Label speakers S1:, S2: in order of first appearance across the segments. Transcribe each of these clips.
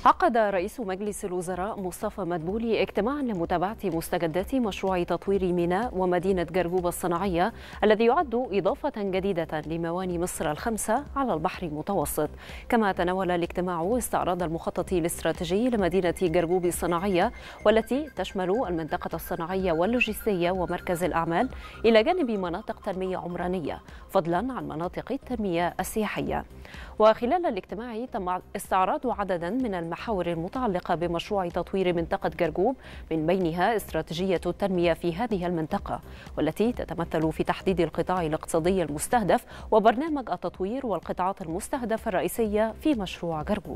S1: عقد رئيس مجلس الوزراء مصطفى مدبولي اجتماعا لمتابعة مستجدات مشروع تطوير ميناء ومدينة جرجوب الصناعية الذي يعد إضافة جديدة لمواني مصر الخمسة على البحر المتوسط. كما تناول الاجتماع استعراض المخطط الاستراتيجي لمدينة جرجوب الصناعية والتي تشمل المنطقة الصناعية واللوجستية ومركز الأعمال إلى جانب مناطق تنمية عمرانية فضلا عن مناطق التنمية السياحية. وخلال الاجتماع تم استعراض عددا من المحاور المتعلقة بمشروع تطوير منطقة جرجوب من بينها استراتيجية التنمية في هذه المنطقة والتي تتمثل في تحديد القطاع الاقتصادي المستهدف وبرنامج التطوير والقطاعات المستهدفة الرئيسية في مشروع جرجوب.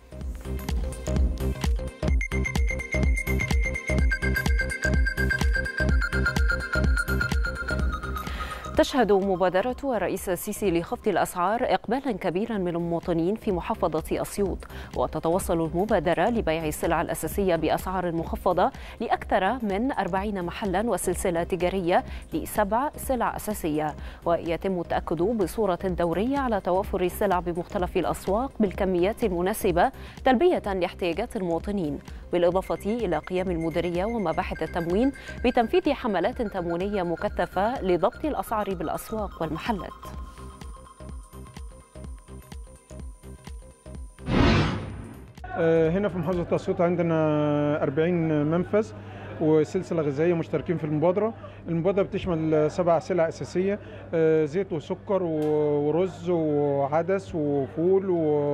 S1: تشهد مبادرة الرئيس السيسي لخفض الأسعار إقبالا كبيرا من المواطنين في محافظة أسيوط، وتتوصل المبادرة لبيع السلع الأساسية بأسعار مخفضة لأكثر من 40 محلا وسلسلة تجارية ل7 سلع أساسية، ويتم التأكد بصورة دورية على توافر السلع بمختلف الأسواق بالكميات المناسبة تلبية لاحتياجات المواطنين، بالإضافة إلى قيام المديرية ومباحث التموين بتنفيذ حملات تموينية مكثفة لضبط الأسعار بالأسواق والمحلات.
S2: هنا في محافظة أسيوط عندنا 40 منفذ وسلسلة غذائية مشتركين في المبادرة. المبادرة بتشمل 7 سلع أساسية: زيت وسكر ورز وعدس وفول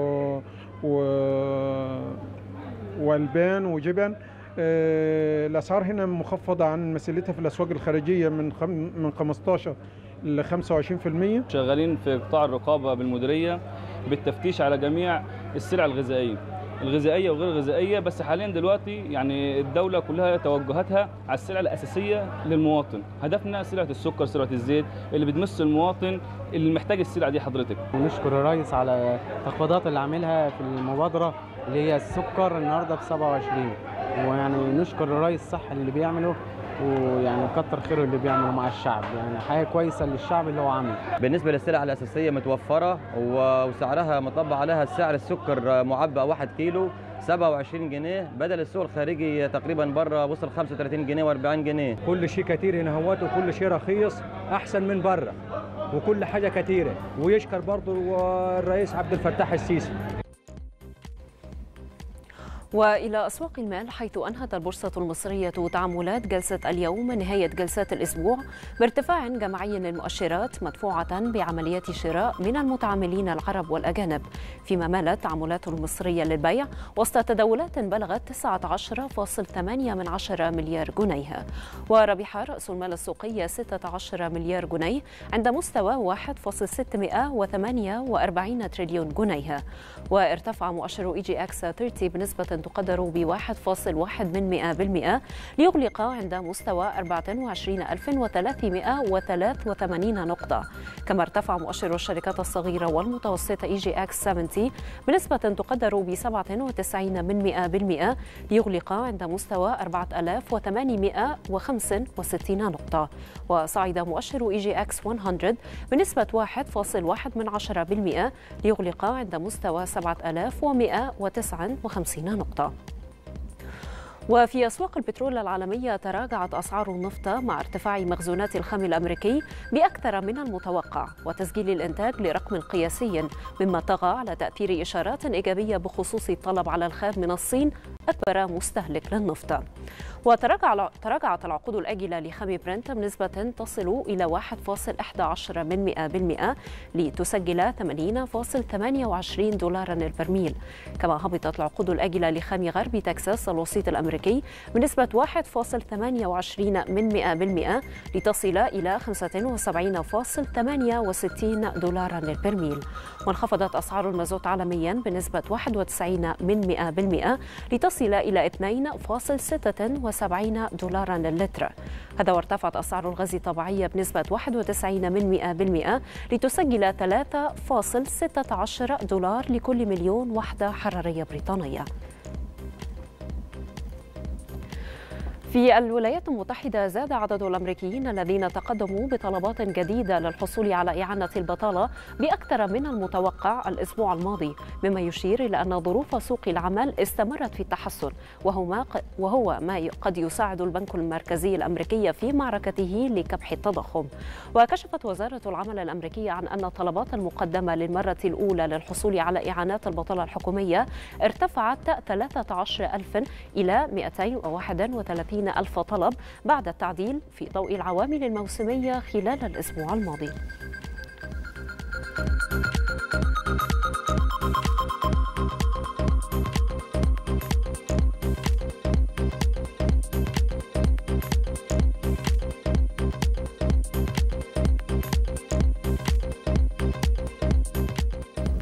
S2: والبان وجبن. الأسعار هنا مخفضة عن مسيلتها في الأسواق الخارجية من 15 ل 25%.
S3: شغالين في قطاع الرقابة بالمديرية بالتفتيش على جميع السلع الغذائية وغير الغذائية، بس حاليا دلوقتي يعني الدولة كلها توجهاتها على السلع الأساسية للمواطن. هدفنا سلعة السكر، سلعة الزيت اللي بتمس المواطن اللي محتاج السلع دي حضرتك.
S4: نشكر الرئيس على التخفيضات اللي عاملها في المبادرة اللي هي السكر النهارده ب 27، ويعني نشكر الرئيس صح اللي بيعمله، ويعني كتر خيره اللي بيعمله مع الشعب، يعني حاجه كويسه للشعب اللي هو عامله.
S5: بالنسبه للسلع الاساسيه متوفره وسعرها مطبق عليها سعر السكر معبأ 1 كيلو 27 جنيه بدل السوق الخارجي تقريبا بره وصل 35 جنيه و40 جنيه.
S6: كل شيء كتير هنا هوت وكل شيء رخيص احسن من بره وكل حاجه كتيره، ويشكر برضه الرئيس عبد الفتاح السيسي.
S1: وإلى أسواق المال، حيث أنهت البورصة المصرية تعاملات جلسة اليوم نهاية جلسات الأسبوع بارتفاع جماعي للمؤشرات مدفوعة بعمليات شراء من المتعاملين العرب والأجانب، فيما مالت تعاملات المصرية للبيع وسط تداولات بلغت 19.8 مليار جنيه. وربح رأس المال السوقي 16 مليار جنيه عند مستوى 1.648 تريليون جنيه. وارتفع مؤشر EGX 30 بنسبة تقدر ب1.1% ليغلق عند مستوى 24383 نقطة. كما ارتفع مؤشر الشركات الصغيرة والمتوسطة EGX 70 بنسبة تقدر ب97% ليغلق عند مستوى 4865 نقطة. وصعد مؤشر EGX 100 بنسبة 1.1% ليغلق عند مستوى 7159 نقطة. وفي أسواق البترول العالمية تراجعت أسعار النفط مع ارتفاع مخزونات الخام الأمريكي بأكثر من المتوقع وتسجيل الإنتاج لرقم قياسي، مما طغى على تأثير إشارات إيجابية بخصوص الطلب على الخام من الصين أكبر مستهلك للنفط. وتراجعت العقود الآجلة لخام برنت بنسبة تصل إلى 1.11% لتسجل 80.28 دولارا البرميل. كما هبطت العقود الآجلة لخام غرب تكساس الوسيط الأمريكي بنسبة 1.28% لتصل إلى 75.68 دولارا للبرميل. وانخفضت أسعار المازوت عالميا بنسبة 91% لتصل إلى 2.76 دولارا للتر. هذا وارتفعت أسعار الغاز الطبيعي بنسبة 91% لتسجل 3.16 دولار لكل مليون وحدة حرارية بريطانية. في الولايات المتحدة زاد عدد الأمريكيين الذين تقدموا بطلبات جديدة للحصول على إعانة البطالة بأكثر من المتوقع الأسبوع الماضي، مما يشير إلى أن ظروف سوق العمل استمرت في التحسن، وهو ما قد يساعد البنك المركزي الأمريكي في معركته لكبح التضخم. وكشفت وزارة العمل الأمريكية عن أن الطلبات المقدمة للمرة الأولى للحصول على إعانات البطالة الحكومية ارتفعت 13,000 إلى 231,000 طلب بعد التعديل في ضوء العوامل الموسمية خلال الأسبوع الماضي.